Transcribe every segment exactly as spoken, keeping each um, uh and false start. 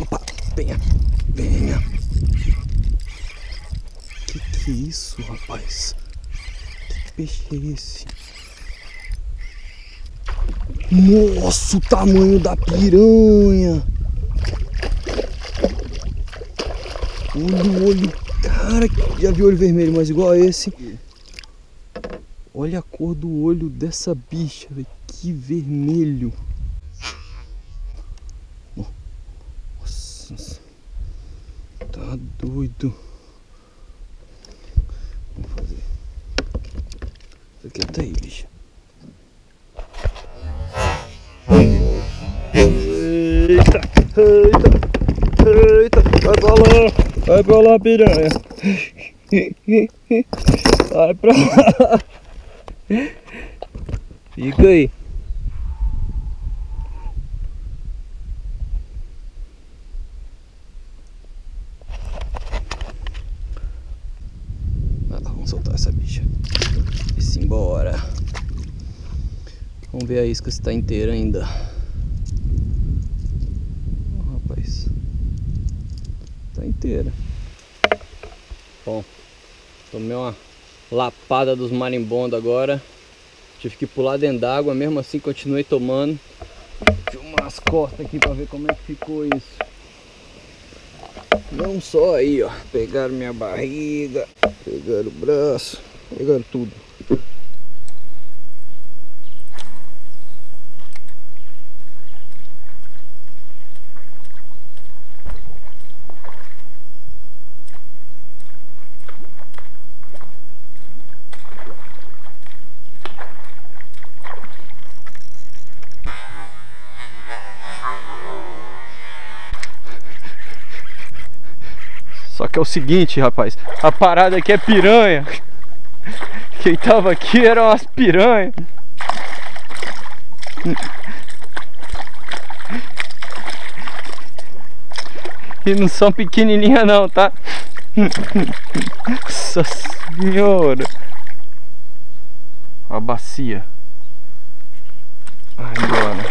Opa, venha, venha. Que que é isso, rapaz? Que peixe é esse? Nossa, o tamanho da piranha! Olha o olho, cara, já vi olho vermelho, mas igual a esse. Olha a cor do olho dessa bicha, véio. Que vermelho! Nossa, tá doido. Vamos fazer. Isso aqui tá aí, bicha. Eita, eita, eita, vai pra lá, vai pra lá, piranha. Vai pra lá. Fica aí. Vai lá, vamos soltar essa bicha. E simbora. Vamos ver a isca se tá inteira ainda. Oh, rapaz, tá inteira. Bom, tomei uma lapada dos marimbondos agora. Tive que pular dentro d'água, mesmo assim continuei tomando. Filmar as costas aqui pra ver como é que ficou isso. Não só aí, ó. Pegaram minha barriga, pegaram o braço, pegaram tudo. Só que é o seguinte, rapaz, a parada aqui é piranha. Quem tava aqui eram as piranhas. E não são pequenininhas não, tá? Nossa senhora. A bacia. Vai embora.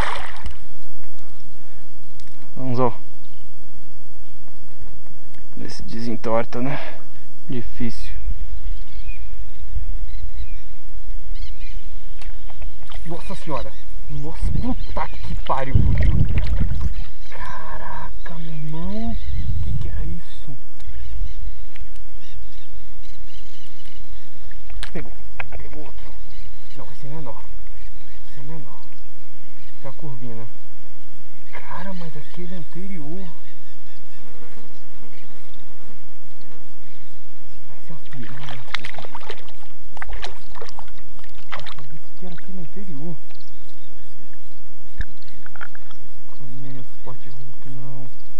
Vamos, ó. Ver se desentorta, né? Difícil. Nossa senhora. Nossa, puta que pariu, fugiu. Caraca, meu irmão. Que que era isso? Pegou. Pegou outro. Não, esse é menor. Esse é menor. Esse é a curvina. Cara, mas aquele anterior. Piranha, porra. Eu sabia que era aqui no interior. Não é Sport Hulk, não.